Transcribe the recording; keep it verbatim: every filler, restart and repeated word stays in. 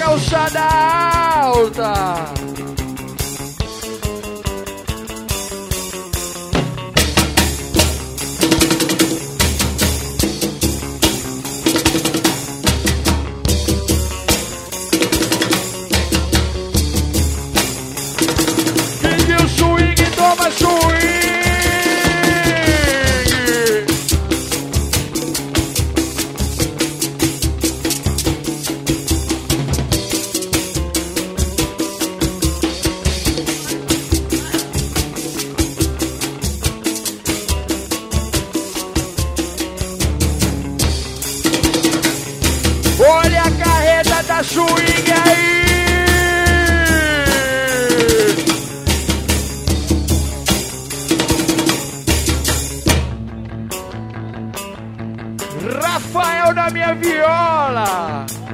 Calçada Alta. Quem viu swing, toma swing. Olha a carreta da swing aí! Rafael na minha viola!